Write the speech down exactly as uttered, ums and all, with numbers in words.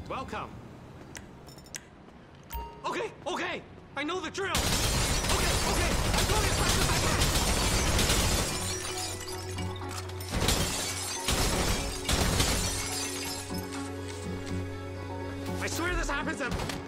Welcome. Okay, okay, I know the drill. Okay, okay, I'm going as fast as I can. I swear this happens at